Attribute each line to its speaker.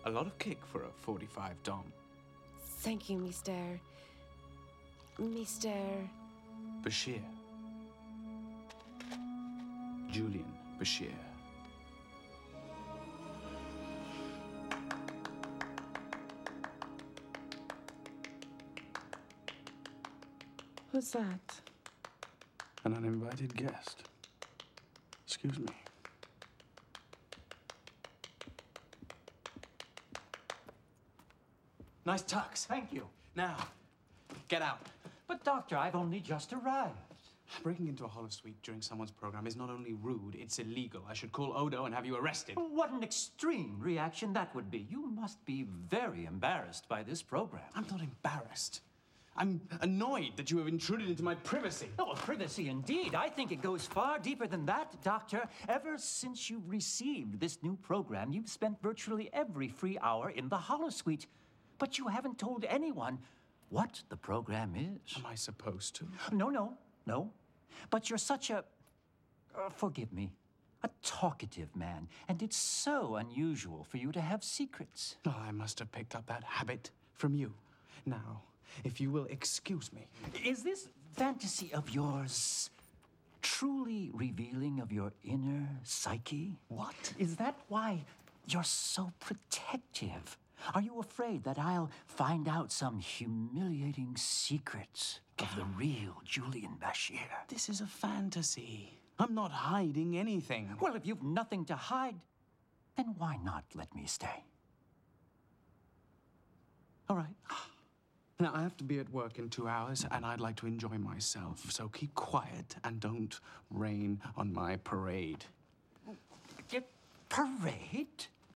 Speaker 1: A lot of kick for a 45 Dom.
Speaker 2: Thank you, Mr.
Speaker 1: Bashir. Julian Bashir.
Speaker 2: Who's that?
Speaker 1: An uninvited guest. Excuse me. Nice tux.
Speaker 3: Thank you.
Speaker 1: Now, get out.
Speaker 3: But, Doctor, I've only just arrived.
Speaker 1: Breaking into a holosuite during someone's program is not only rude, it's illegal. I should call Odo and have you arrested.
Speaker 3: What an extreme reaction that would be. You must be very embarrassed by this program.
Speaker 1: I'm not embarrassed. I'm annoyed that you have intruded into my privacy.
Speaker 3: Oh, privacy indeed. I think it goes far deeper than that, Doctor. Ever since you received this new program, you've spent virtually every free hour in the holosuite. But you haven't told anyone what the program is.
Speaker 1: Am I supposed to?
Speaker 3: No. But you're such a, forgive me, a talkative man. And it's so unusual for you to have secrets.
Speaker 1: Oh, I must have picked up that habit from you. Now, if you will excuse me.
Speaker 3: Is this fantasy of yours truly revealing of your inner psyche?
Speaker 1: What?
Speaker 3: Is that why you're so protective? Are you afraid that I'll find out some humiliating secrets of the real Julian Bashir?
Speaker 1: This is a fantasy. I'm not hiding anything.
Speaker 3: Well, if you've nothing to hide, then why not let me stay?
Speaker 1: All right. Now, I have to be at work in 2 hours, and I'd like to enjoy myself. So keep quiet and don't rain on my parade.
Speaker 3: Parade?